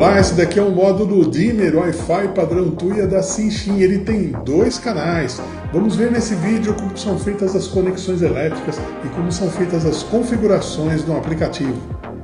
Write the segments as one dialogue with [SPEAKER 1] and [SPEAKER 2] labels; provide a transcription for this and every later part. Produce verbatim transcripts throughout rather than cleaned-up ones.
[SPEAKER 1] Olá, esse daqui é um módulo dimmer Wi-Fi padrão Tuya da Sinxin. Ele tem dois canais. Vamos ver nesse vídeo como são feitas as conexões elétricas e como são feitas as configurações no aplicativo.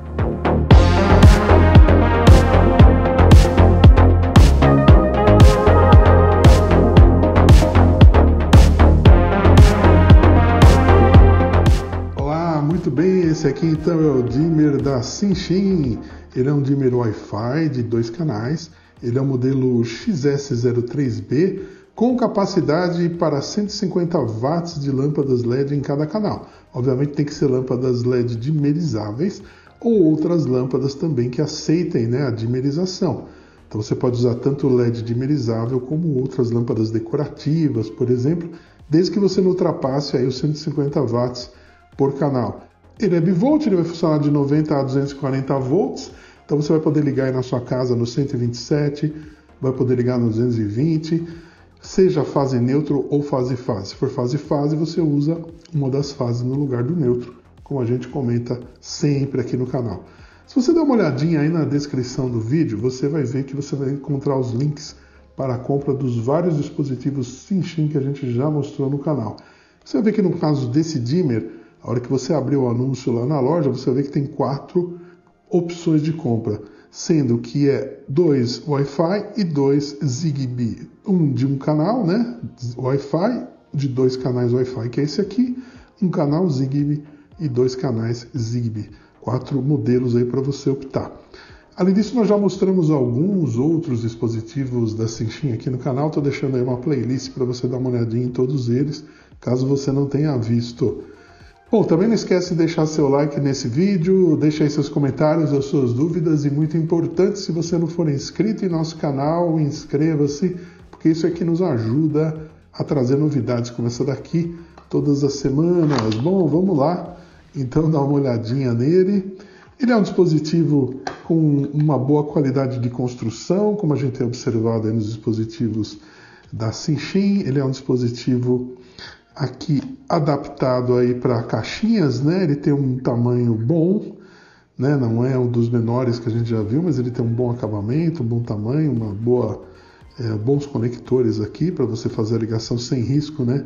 [SPEAKER 1] Olá, muito bem, esse aqui então é o dimmer da Sinxin. Ele é um dimmer Wi-Fi de dois canais, ele é o modelo X S zero três B com capacidade para cento e cinquenta watts de lâmpadas L E D em cada canal. Obviamente tem que ser lâmpadas L E D dimerizáveis ou outras lâmpadas também que aceitem, né, a dimerização. Então você pode usar tanto L E D dimerizável como outras lâmpadas decorativas, por exemplo, desde que você não ultrapasse aí os cento e cinquenta watts por canal. Ele é bivolt, ele vai funcionar de noventa a duzentos e quarenta volts, então você vai poder ligar aí na sua casa no cento e vinte e sete, vai poder ligar no duzentos e vinte, seja fase neutro ou fase-fase. Se for fase-fase, você usa uma das fases no lugar do neutro, como a gente comenta sempre aqui no canal. Se você der uma olhadinha aí na descrição do vídeo, você vai ver que você vai encontrar os links para a compra dos vários dispositivos Sinxin que a gente já mostrou no canal. Você vai ver que no caso desse dimmer, a hora que você abrir o anúncio lá na loja, você vai ver que tem quatro opções de compra, sendo que é dois Wi-Fi e dois Zigbee. Um de um canal, né, Wi-Fi, de dois canais Wi-Fi, que é esse aqui, um canal Zigbee e dois canais Zigbee. Quatro modelos aí para você optar. Além disso, nós já mostramos alguns outros dispositivos da Sinxin aqui no canal. Estou deixando aí uma playlist para você dar uma olhadinha em todos eles, caso você não tenha visto. Bom, também não esquece de deixar seu like nesse vídeo, deixa aí seus comentários, as suas dúvidas e, muito importante, se você não for inscrito em nosso canal, inscreva-se, porque isso é que nos ajuda a trazer novidades como essa daqui todas as semanas. Bom, vamos lá, então dá uma olhadinha nele. Ele é um dispositivo com uma boa qualidade de construção, como a gente tem observado aí nos dispositivos da Sinxin. Ele é um dispositivo aqui adaptado aí para caixinhas, né? Ele tem um tamanho bom, né? Não é um dos menores que a gente já viu, mas ele tem um bom acabamento, um bom tamanho, uma boa, é, bons conectores aqui para você fazer a ligação sem risco, né,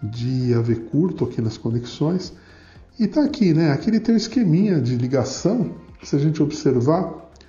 [SPEAKER 1] de haver curto aqui nas conexões. E tá aqui, né? Aqui ele tem um esqueminha de ligação. Se a gente observar,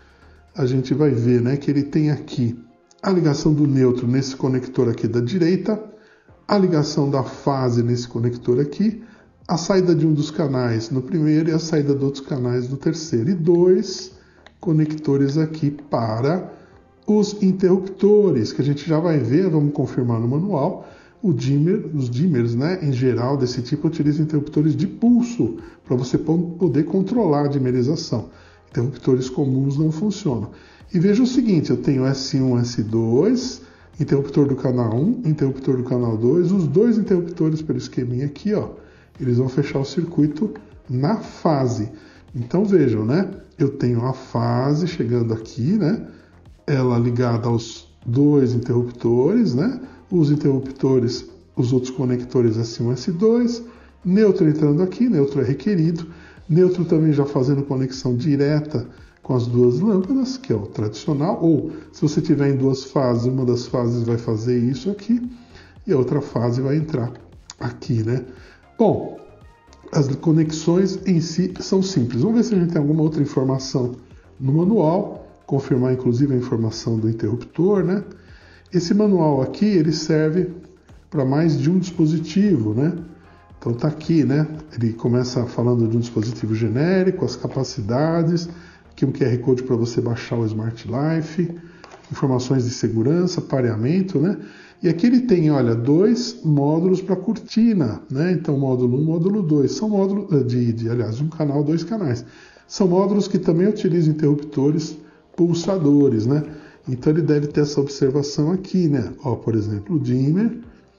[SPEAKER 1] a gente vai ver, né, que ele tem aqui a ligação do neutro nesse conector aqui da direita, a ligação da fase nesse conector aqui, a saída de um dos canais no primeiro e a saída de outros canais no terceiro. E dois conectores aqui para os interruptores, que a gente já vai ver, vamos confirmar no manual. O dimmer, os dimmers, né, em geral, desse tipo, utilizam interruptores de pulso, para você poder controlar a dimmerização. Interruptores comuns não funcionam. E veja o seguinte, eu tenho S um, S dois... interruptor do canal um, interruptor do canal dois, os dois interruptores pelo esqueminha aqui, ó, eles vão fechar o circuito na fase. Então vejam, né, eu tenho a fase chegando aqui, né, ela ligada aos dois interruptores, né, os interruptores, os outros conectores S um, S dois, neutro entrando aqui, neutro é requerido, neutro também já fazendo conexão direta com as duas lâmpadas, que é o tradicional, ou se você tiver em duas fases, uma das fases vai fazer isso aqui, e a outra fase vai entrar aqui, né? Bom, as conexões em si são simples. Vamos ver se a gente tem alguma outra informação no manual, confirmar inclusive a informação do interruptor, né? Esse manual aqui, ele serve para mais de um dispositivo, né? Então tá aqui, né? Ele começa falando de um dispositivo genérico, as capacidades, aqui um Q R Code para você baixar o Smart Life, informações de segurança, pareamento, né? E aqui ele tem, olha, dois módulos para cortina, né? Então, módulo um, módulo dois, são módulos de, de, aliás, um canal, dois canais. São módulos que também utilizam interruptores pulsadores, né? Então, ele deve ter essa observação aqui, né? Ó, por exemplo, o dimmer,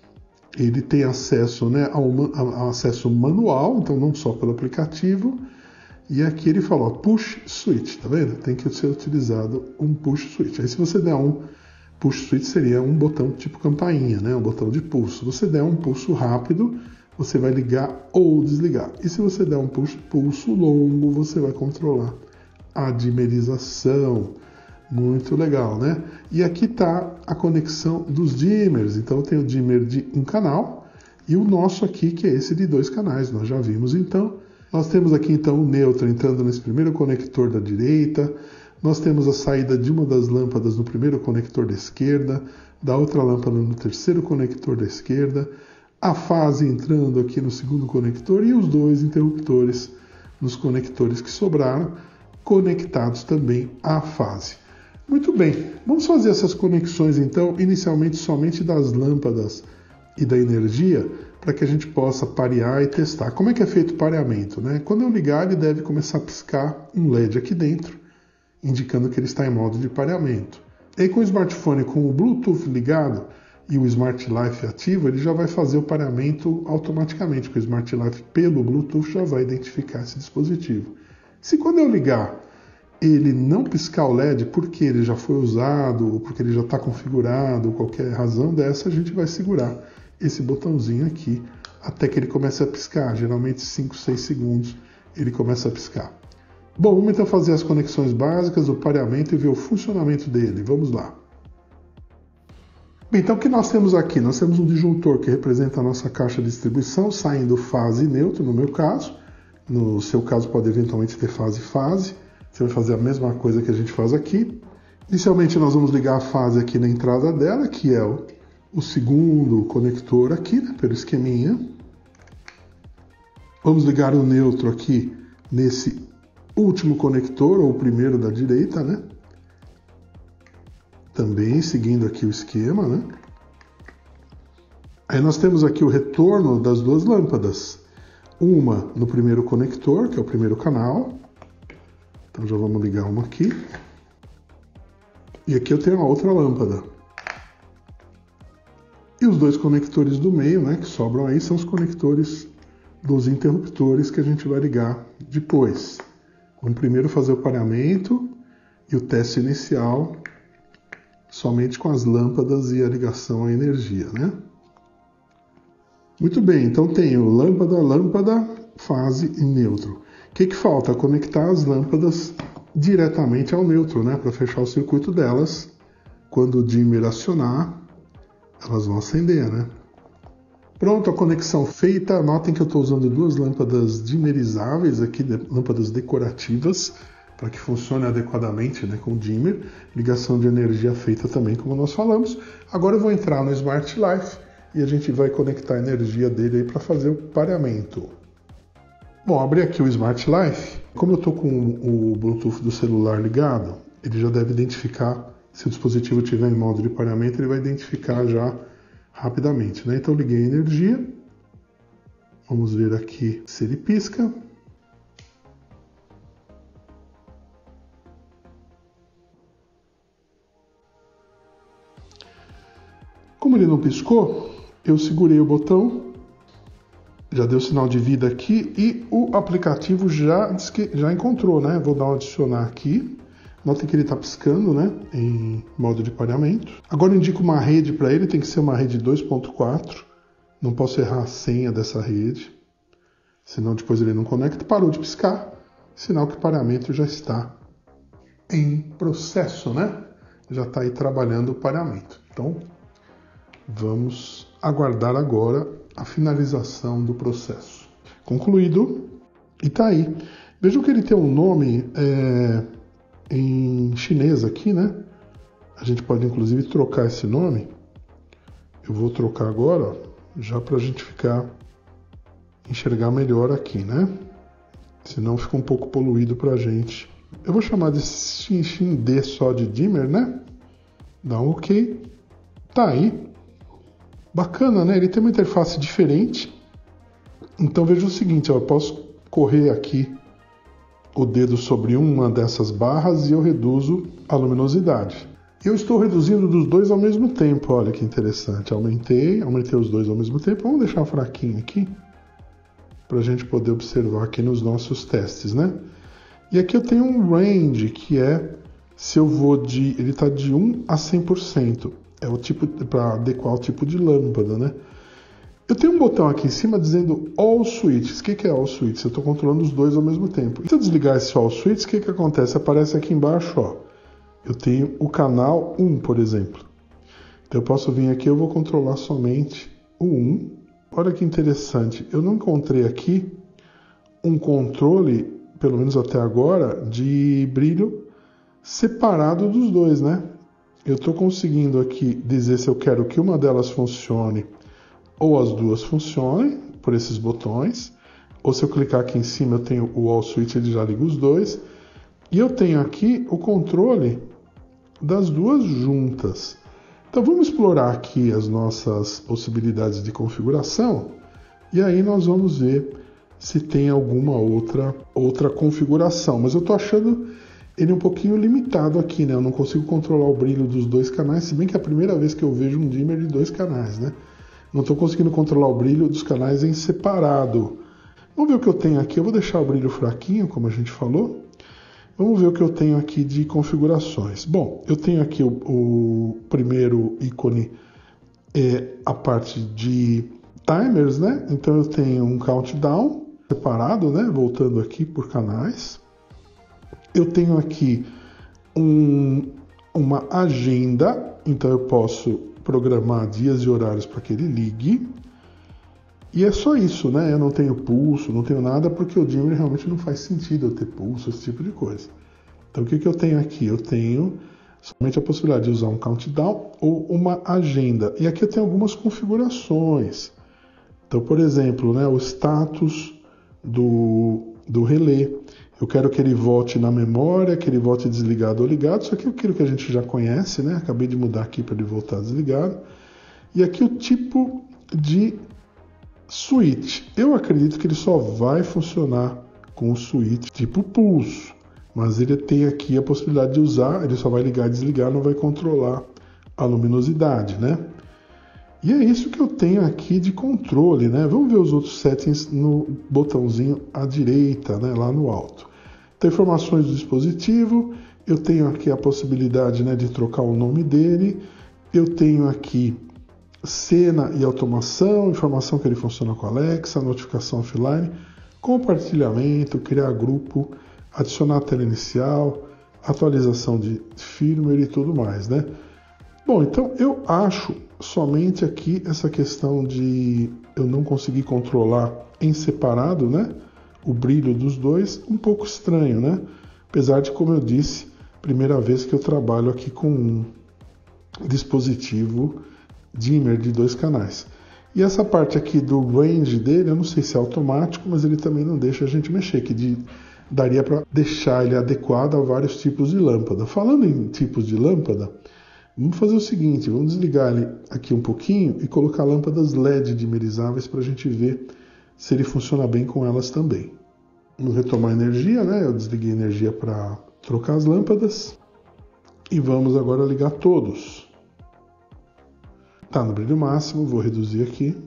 [SPEAKER 1] ele tem acesso, né, ao, ao acesso manual, então não só pelo aplicativo. E aqui ele falou, push switch, tá vendo? Tem que ser utilizado um push switch. Aí se você der um push switch, seria um botão tipo campainha, né? Um botão de pulso. Se você der um pulso rápido, você vai ligar ou desligar. E se você der um pulso, pulso longo, você vai controlar a dimmerização. Muito legal, né? E aqui está a conexão dos dimmers. Então tem o dimmer de um canal e o nosso aqui, que é esse de dois canais. Nós já vimos então. Nós temos aqui então o neutro entrando nesse primeiro conector da direita. Nós temos a saída de uma das lâmpadas no primeiro conector da esquerda, da outra lâmpada no terceiro conector da esquerda, a fase entrando aqui no segundo conector e os dois interruptores nos conectores que sobraram, conectados também à fase. Muito bem, vamos fazer essas conexões então, inicialmente somente das lâmpadas e da energia, para que a gente possa parear e testar. Como é que é feito o pareamento, né? Quando eu ligar, ele deve começar a piscar um L E D aqui dentro, indicando que ele está em modo de pareamento. E aí, com o smartphone com o Bluetooth ligado e o Smart Life ativo, ele já vai fazer o pareamento automaticamente, porque o Smart Life pelo Bluetooth já vai identificar esse dispositivo. Se quando eu ligar ele não piscar o L E D porque ele já foi usado, ou porque ele já está configurado, ou qualquer razão dessa, a gente vai segurar esse botãozinho aqui até que ele comece a piscar. Geralmente cinco, seis segundos ele começa a piscar. Bom, vamos então fazer as conexões básicas, o pareamento e ver o funcionamento dele. Vamos lá. Bem, então o que nós temos aqui? Nós temos um disjuntor que representa a nossa caixa de distribuição, saindo fase e neutro, no meu caso. No seu caso pode eventualmente ter fase e fase. Você vai fazer a mesma coisa que a gente faz aqui. Inicialmente nós vamos ligar a fase aqui na entrada dela, que é o, o segundo conector aqui, né, pelo esqueminha. Vamos ligar o neutro aqui nesse último conector, ou o primeiro da direita, né? Também seguindo aqui o esquema, né? Aí nós temos aqui o retorno das duas lâmpadas. Uma no primeiro conector, que é o primeiro canal. Então já vamos ligar uma aqui. E aqui eu tenho a outra lâmpada. E os dois conectores do meio, né, que sobram aí, são os conectores dos interruptores que a gente vai ligar depois. Vamos primeiro fazer o pareamento e o teste inicial somente com as lâmpadas e a ligação à energia, né? Muito bem, então tenho lâmpada, lâmpada, fase e neutro. O que que falta? Conectar as lâmpadas diretamente ao neutro, né? Para fechar o circuito delas. Quando o dimmer acionar, elas vão acender, né? Pronto, a conexão feita. Notem que eu estou usando duas lâmpadas dimmerizáveis aqui, lâmpadas decorativas, para que funcione adequadamente, né, com o dimmer. Ligação de energia feita também, como nós falamos. Agora eu vou entrar no Smart Life e a gente vai conectar a energia dele aí para fazer o pareamento. Bom, abri aqui o Smart Life. Como eu estou com o Bluetooth do celular ligado, ele já deve identificar, se o dispositivo estiver em modo de pareamento, ele vai identificar já rapidamente, né? Então liguei a energia. Vamos ver aqui se ele pisca. Como ele não piscou, eu segurei o botão, já deu sinal de vida aqui e o aplicativo já, já encontrou, né? Vou dar um adicionar aqui. Notem que ele está piscando, né? Em modo de pareamento. Agora eu indico uma rede para ele, tem que ser uma rede dois ponto quatro. Não posso errar a senha dessa rede, senão depois ele não conecta. Parou de piscar, sinal que o pareamento já está em processo, né? Já está aí trabalhando o pareamento. Então, vamos aguardar agora a finalização do processo. Concluído, e tá aí. Vejam que ele tem um nome é, em chinês aqui, né? A gente pode inclusive trocar esse nome. Eu vou trocar agora, ó, já para a gente ficar, enxergar melhor aqui, né? Senão fica um pouco poluído para a gente. Eu vou chamar de Xinxin D só de dimmer, né? Dá um OK. Tá aí. Bacana, né? Ele tem uma interface diferente. Então veja o seguinte, ó, eu posso correr aqui o dedo sobre uma dessas barras e eu reduzo a luminosidade. Eu estou reduzindo dos dois ao mesmo tempo, olha que interessante. Aumentei, aumentei os dois ao mesmo tempo. Vamos deixar fraquinho aqui, para a gente poder observar aqui nos nossos testes, né? E aqui eu tenho um range, que é se eu vou de... ele está de um a cem por cento. É o tipo, para adequar o tipo de lâmpada, né? Eu tenho um botão aqui em cima dizendo All Switches. O que que é All Switches? Eu estou controlando os dois ao mesmo tempo. E se eu desligar esse All Switches, o que que acontece? Aparece aqui embaixo, ó, Eu tenho o canal um, por exemplo. Então eu posso vir aqui, eu vou controlar somente o um. Olha que interessante, eu não encontrei aqui um controle, pelo menos até agora, de brilho separado dos dois, né? Eu estou conseguindo aqui dizer se eu quero que uma delas funcione ou as duas funcionem, por esses botões. Ou se eu clicar aqui em cima, eu tenho o All Switch, ele já liga os dois. E eu tenho aqui o controle das duas juntas. Então vamos explorar aqui as nossas possibilidades de configuração. E aí nós vamos ver se tem alguma outra, outra configuração. Mas eu estou achando ele um pouquinho limitado aqui, né? Eu não consigo controlar o brilho dos dois canais, se bem que é a primeira vez que eu vejo um dimmer de dois canais, né? Não estou conseguindo controlar o brilho dos canais em separado. Vamos ver o que eu tenho aqui. Eu vou deixar o brilho fraquinho, como a gente falou. Vamos ver o que eu tenho aqui de configurações. Bom, eu tenho aqui o, o primeiro ícone, é a parte de timers, né? Então eu tenho um countdown separado, né? Voltando aqui por canais. Eu tenho aqui um, uma agenda, então eu posso programar dias e horários para que ele ligue. E é só isso, né? Eu não tenho pulso, não tenho nada, porque o dimmer realmente não faz sentido eu ter pulso, esse tipo de coisa. Então o que, que eu tenho aqui? Eu tenho somente a possibilidade de usar um countdown ou uma agenda. E aqui eu tenho algumas configurações. Então, por exemplo, né, o status do, do relé. Eu quero que ele volte na memória, que ele volte desligado ou ligado. Isso aqui é aquilo que a gente já conhece, né? Acabei de mudar aqui para ele voltar desligado. E aqui o tipo de switch. Eu acredito que ele só vai funcionar com o switch tipo pulso. Mas ele tem aqui a possibilidade de usar, ele só vai ligar e desligar, não vai controlar a luminosidade, né? E é isso que eu tenho aqui de controle, né? Vamos ver os outros settings no botãozinho à direita, né? Lá no alto. Então, informações do dispositivo. Eu tenho aqui a possibilidade, né, de trocar o nome dele. Eu tenho aqui cena e automação, informação que ele funciona com a Alexa, notificação offline, compartilhamento, criar grupo, adicionar a tela inicial, atualização de firmware e tudo mais, né? Bom, então eu acho somente aqui essa questão de eu não conseguir controlar em separado, né, o brilho dos dois, um pouco estranho, né? Apesar de, como eu disse, primeira vez que eu trabalho aqui com um dispositivo dimmer de dois canais. E essa parte aqui do range dele, eu não sei se é automático, mas ele também não deixa a gente mexer, que de, daria para deixar ele adequado a vários tipos de lâmpada. Falando em tipos de lâmpada, vamos fazer o seguinte, vamos desligar ele aqui um pouquinho e colocar lâmpadas L E D dimmerizáveis para a gente ver se ele funciona bem com elas também. Vamos retomar a energia, né? Eu desliguei a energia para trocar as lâmpadas. E vamos agora ligar todos. Tá no brilho máximo, vou reduzir aqui.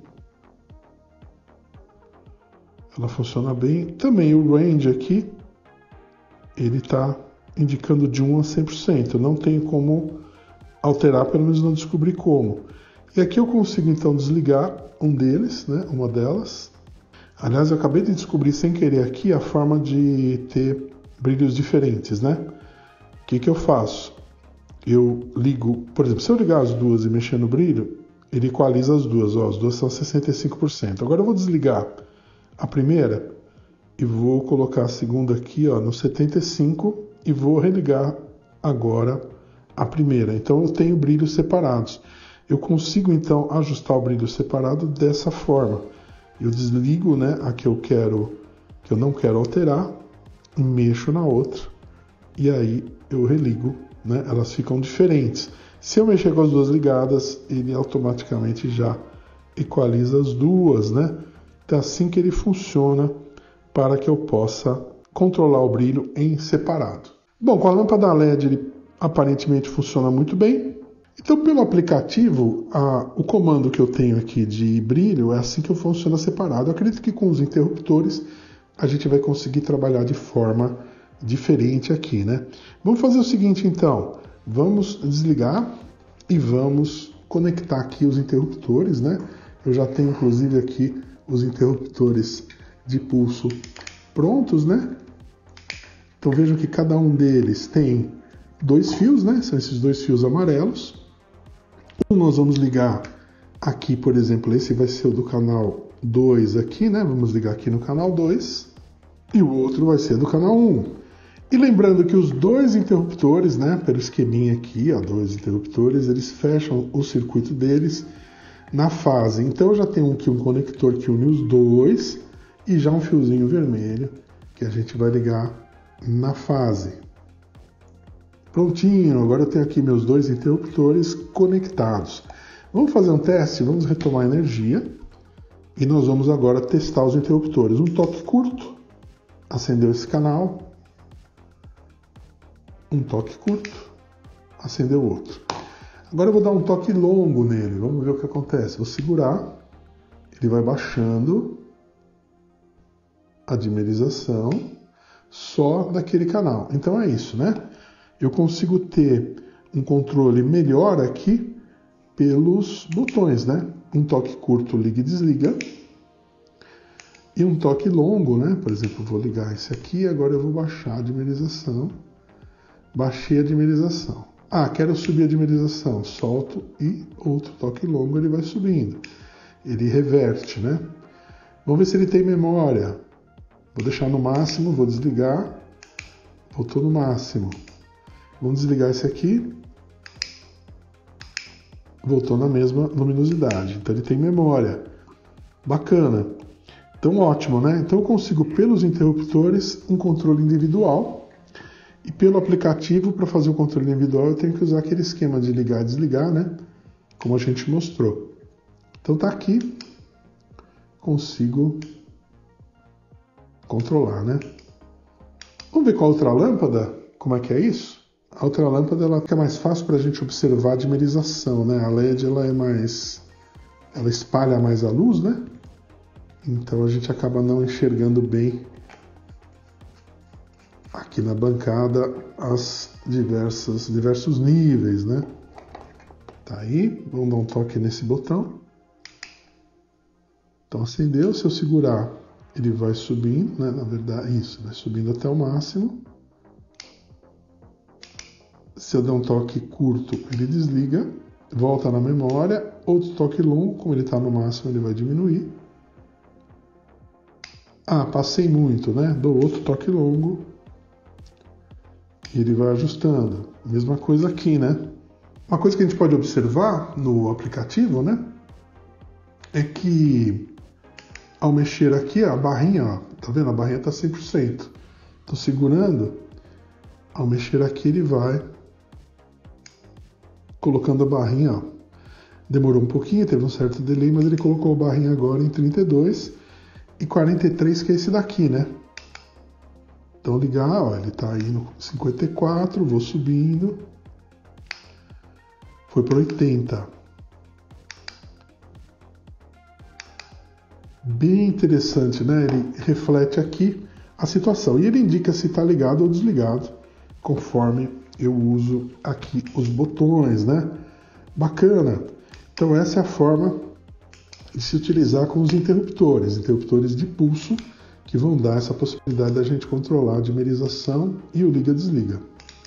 [SPEAKER 1] Ela funciona bem. Também o range aqui, ele está indicando de um a cem por cento. Não tenho como alterar, pelo menos não descobri como. E aqui eu consigo então desligar um deles, né, uma delas. Aliás, eu acabei de descobrir sem querer aqui a forma de ter brilhos diferentes, né? O que que eu faço? Eu ligo, por exemplo, se eu ligar as duas e mexer no brilho, ele equaliza as duas, ó, as duas são sessenta e cinco por cento. Agora eu vou desligar a primeira e vou colocar a segunda aqui, ó, no setenta e cinco por cento e vou religar agora a primeira. Então eu tenho brilhos separados. Eu consigo então ajustar o brilho separado dessa forma. Eu desligo, né, a que eu quero, que eu não quero alterar, e mexo na outra e aí eu religo, né? Elas ficam diferentes. Se eu mexer com as duas ligadas, ele automaticamente já equaliza as duas, né? Então é assim que ele funciona para que eu possa controlar o brilho em separado. Bom, com a lâmpada L E D ele aparentemente funciona muito bem. Então, pelo aplicativo, a, o comando que eu tenho aqui de brilho é assim que funciona separado. Eu acredito que com os interruptores a gente vai conseguir trabalhar de forma diferente aqui, né? Vamos fazer o seguinte, então. Vamos desligar e vamos conectar aqui os interruptores, né? Eu já tenho, inclusive, aqui os interruptores de pulso prontos, né? Então, vejam que cada um deles tem dois fios, né? São esses dois fios amarelos. Um nós vamos ligar aqui, por exemplo, esse vai ser o do canal dois aqui, né? Vamos ligar aqui no canal dois. E o outro vai ser do canal um. E lembrando que os dois interruptores, né? Pelo esqueminha aqui, ó, dois interruptores, eles fecham o circuito deles na fase. Então já tem aqui um conector que une os dois e já um fiozinho vermelho que a gente vai ligar na fase. Prontinho, agora eu tenho aqui meus dois interruptores conectados. Vamos fazer um teste, vamos retomar a energia e nós vamos agora testar os interruptores. Um toque curto, acendeu esse canal. Um toque curto, acendeu o outro. Agora eu vou dar um toque longo nele, vamos ver o que acontece. Vou segurar, ele vai baixando a dimerização só daquele canal. Então é isso, né? Eu consigo ter um controle melhor aqui pelos botões, né? Um toque curto liga e desliga. E um toque longo, né? Por exemplo, eu vou ligar esse aqui, agora eu vou baixar a dimerização. Baixei a dimerização. Ah, quero subir a dimerização. Solto e outro toque longo, ele vai subindo. Ele reverte, né? Vamos ver se ele tem memória. Vou deixar no máximo, vou desligar. Voltou no máximo. Vamos desligar esse aqui. Voltou na mesma luminosidade. Então ele tem memória. Bacana. Então ótimo, né? Então eu consigo pelos interruptores um controle individual. E pelo aplicativo, para fazer o controle individual, eu tenho que usar aquele esquema de ligar e desligar, né? Como a gente mostrou. Então tá aqui. Consigo controlar, né? Vamos ver com a outra lâmpada, como é que é isso? A outra lâmpada ela fica mais fácil para a gente observar a dimerização, né? A L E D ela é mais, ela espalha mais a luz, né? Então a gente acaba não enxergando bem aqui na bancada as diversas diversos níveis, né? Tá aí, vamos dar um toque nesse botão. Então acendeu, se eu segurar, ele vai subindo, né? Na verdade, isso, vai subindo até o máximo. Se eu der um toque curto, ele desliga, volta na memória. Outro toque longo, como ele está no máximo, ele vai diminuir. Ah, passei muito, né? Dou outro toque longo e ele vai ajustando. Mesma coisa aqui, né? Uma coisa que a gente pode observar no aplicativo, né? É que ao mexer aqui, a barrinha, ó, tá vendo? A barrinha está cem por cento. Tô segurando, ao mexer aqui ele vai colocando a barrinha, ó. Demorou um pouquinho, teve um certo delay, mas ele colocou a barrinha agora em trinta e dois e quarenta e três, que é esse daqui, né? Então ligar, ó, ele tá aí no cinquenta e quatro, vou subindo. Foi para oitenta. Bem interessante, né? Ele reflete aqui a situação. E ele indica se está ligado ou desligado, conforme eu uso aqui os botões, né? Bacana. Então essa é a forma de se utilizar com os interruptores, interruptores de pulso, que vão dar essa possibilidade da gente controlar a dimerização e o liga-desliga.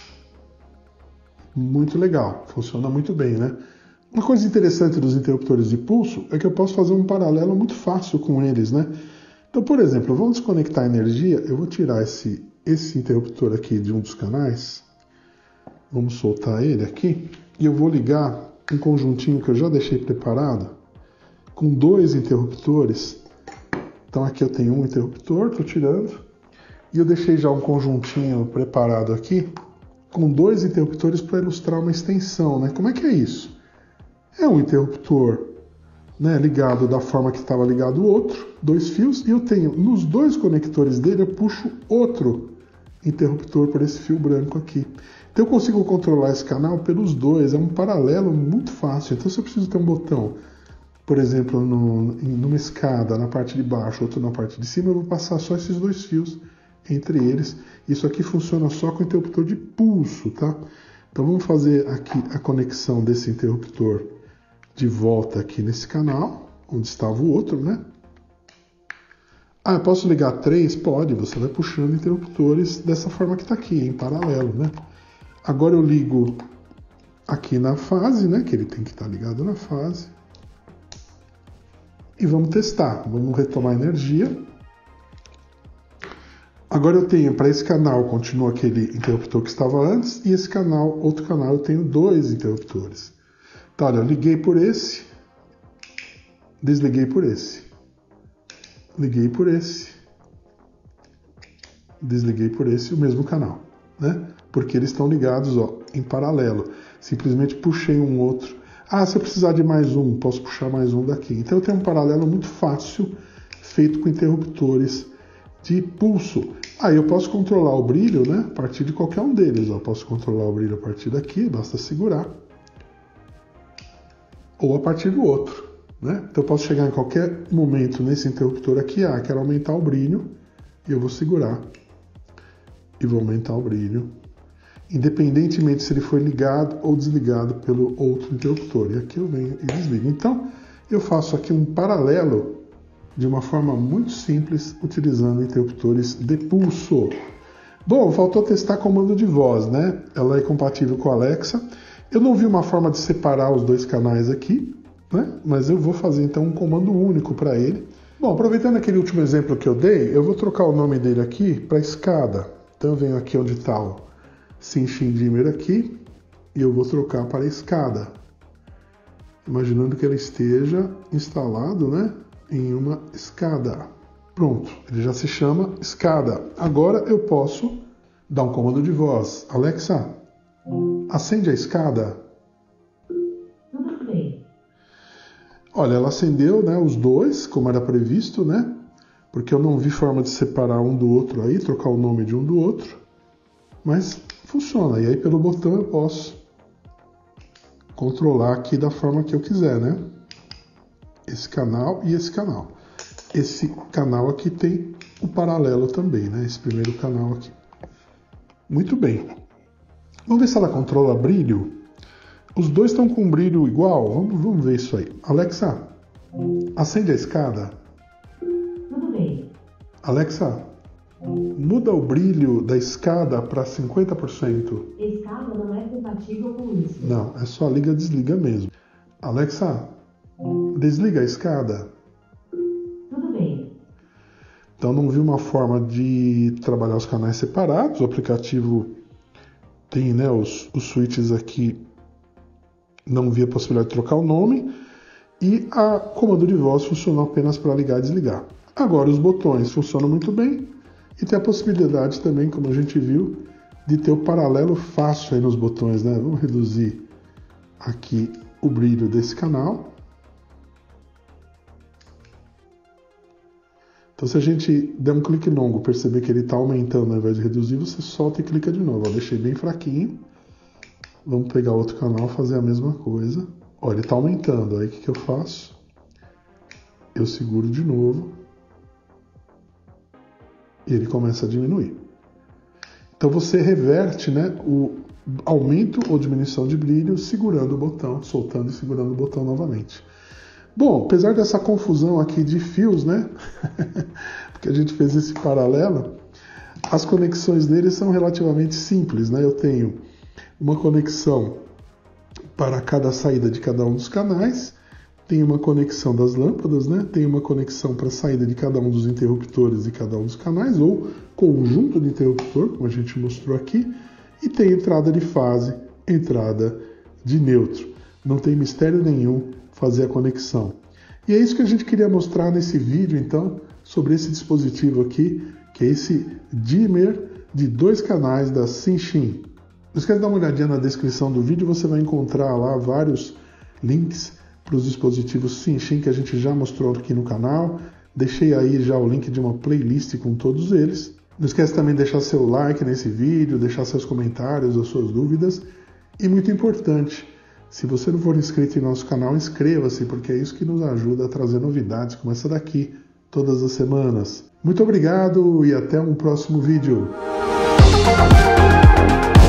[SPEAKER 1] Muito legal, funciona muito bem, né? Uma coisa interessante dos interruptores de pulso é que eu posso fazer um paralelo muito fácil com eles, né? Então, por exemplo, vamos desconectar a energia, eu vou tirar esse, esse interruptor aqui de um dos canais, vamos soltar ele aqui, e eu vou ligar um conjuntinho que eu já deixei preparado, com dois interruptores. Então aqui eu tenho um interruptor, estou tirando, e eu deixei já um conjuntinho preparado aqui, com dois interruptores para ilustrar uma extensão, né? Como é que é isso? É um interruptor, né, ligado da forma que estava ligado o outro, dois fios, e eu tenho nos dois conectores dele, eu puxo outro interruptor por esse fio branco aqui. Então eu consigo controlar esse canal pelos dois, é um paralelo muito fácil. Então se eu preciso ter um botão, por exemplo, no, numa escada na parte de baixo, outro na parte de cima, eu vou passar só esses dois fios entre eles. Isso aqui funciona só com interruptor de pulso, tá? Então vamos fazer aqui a conexão desse interruptor de volta aqui nesse canal, onde estava o outro, né? Ah, eu posso ligar três? Pode, você vai puxando interruptores dessa forma que está aqui, em paralelo, né? Agora eu ligo aqui na fase, né? Que ele tem que estar ligado na fase. E vamos testar. Vamos retomar a energia. Agora eu tenho, para esse canal, continua aquele interruptor que estava antes. E esse canal, outro canal, eu tenho dois interruptores. Então, olha, eu liguei por esse. Desliguei por esse. Liguei por esse. Desliguei por esse, o mesmo canal, né? Porque eles estão ligados, ó, em paralelo. Simplesmente puxei um outro. Ah, se eu precisar de mais um, posso puxar mais um daqui. Então eu tenho um paralelo muito fácil, feito com interruptores de pulso. Aí eu posso controlar o brilho, né? A partir de qualquer um deles. Ó. Eu posso controlar o brilho a partir daqui, basta segurar. Ou a partir do outro, né? Então eu posso chegar em qualquer momento nesse interruptor aqui, ah, quero aumentar o brilho, e eu vou segurar. E vou aumentar o brilho, independentemente se ele foi ligado ou desligado pelo outro interruptor. E aqui eu venho e desligo. Então, eu faço aqui um paralelo de uma forma muito simples, utilizando interruptores de pulso. Bom, faltou testar comando de voz, né? Ela é compatível com a Alexa. Eu não vi uma forma de separar os dois canais aqui, né? Mas eu vou fazer então um comando único para ele. Bom, aproveitando aquele último exemplo que eu dei, eu vou trocar o nome dele aqui para escada. Então eu venho aqui onde está o Cinchin Dimmer aqui e eu vou trocar para escada. Imaginando que ele esteja instalado, né, em uma escada. Pronto, ele já se chama escada. Agora eu posso dar um comando de voz. Alexa, acende a escada.
[SPEAKER 2] Tudo bem.
[SPEAKER 1] Olha, ela acendeu, né, os dois, como era previsto, né? Porque eu não vi forma de separar um do outro aí, trocar o nome de um do outro. Mas funciona. E aí pelo botão eu posso controlar aqui da forma que eu quiser, né? Esse canal e esse canal. Esse canal aqui tem o paralelo também, né? Esse primeiro canal aqui. Muito bem. Vamos ver se ela controla brilho. Os dois estão com brilho igual. Vamos, vamos ver isso aí. Alexa, acende a escada. Alexa, muda o brilho da escada para cinquenta por cento.
[SPEAKER 2] Escada não é compatível com isso.
[SPEAKER 1] Não, é só liga e desliga mesmo. Alexa, desliga a escada.
[SPEAKER 2] Tudo bem.
[SPEAKER 1] Então não vi uma forma de trabalhar os canais separados. O aplicativo tem, né, os, os switches aqui. Não vi a possibilidade de trocar o nome. E a comando de voz funcionou apenas para ligar e desligar. Agora os botões funcionam muito bem e tem a possibilidade também, como a gente viu, de ter o paralelo fácil aí nos botões, né? Vamos reduzir aqui o brilho desse canal. Então se a gente der um clique longo, perceber que ele está aumentando ao invés de reduzir, você solta e clica de novo. Eu deixei bem fraquinho. Vamos pegar outro canal e fazer a mesma coisa. Olha, ele está aumentando. Aí o que, que eu faço? Eu seguro de novo. E ele começa a diminuir. Então você reverte, né, o aumento ou diminuição de brilho segurando o botão, soltando e segurando o botão novamente. Bom, apesar dessa confusão aqui de fios, né, porque a gente fez esse paralelo, as conexões deles são relativamente simples, né? Eu tenho uma conexão para cada saída de cada um dos canais, tem uma conexão das lâmpadas, né? Tem uma conexão para a saída de cada um dos interruptores de cada um dos canais, ou conjunto de interruptor, como a gente mostrou aqui, e tem entrada de fase, entrada de neutro. Não tem mistério nenhum fazer a conexão. E é isso que a gente queria mostrar nesse vídeo, então, sobre esse dispositivo aqui, que é esse dimmer de dois canais da Cinchin. Não esquece de dar uma olhadinha na descrição do vídeo, você vai encontrar lá vários links para os dispositivos Cinchin que a gente já mostrou aqui no canal. Deixei aí já o link de uma playlist com todos eles. Não esquece também de deixar seu like nesse vídeo, deixar seus comentários, as suas dúvidas. E muito importante, se você não for inscrito em nosso canal, inscreva-se, porque é isso que nos ajuda a trazer novidades como essa daqui todas as semanas. Muito obrigado e até um próximo vídeo.